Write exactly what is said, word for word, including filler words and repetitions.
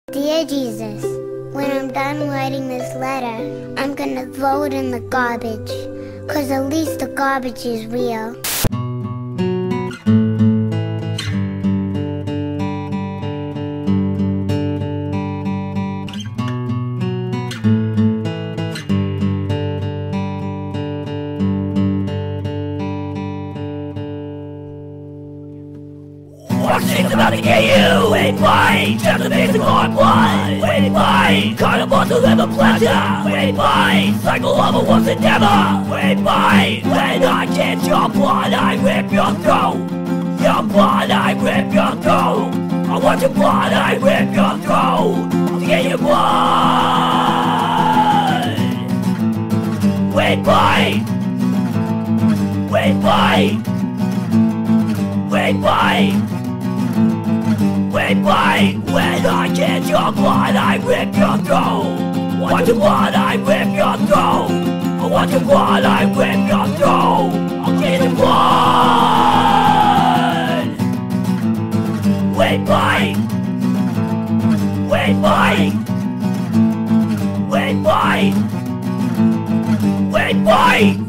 Dear Jesus, when I'm done writing this letter, I'm gonna throw it in the garbage, 'cause at least the garbage is real. Watching's about to get you. Wait, wait, just the basic hard blood. Wait, wait, kind of want to live a pleasure. Wait, wait, cycle of a once endeavor. Wait, wait, when I get your blood, I rip your throat. Your blood, I rip your throat. I want your blood, I rip your throat. To get your blood. Wait, wait, wait, wait, wait, wait. Wait, wait, when I get your blood, I rip your throat. Want your blood, I rip your throat. I want your blood, I rip your throat. I'll get your blood. Wait, wait, wait, wait, wait, wait, wait, wait.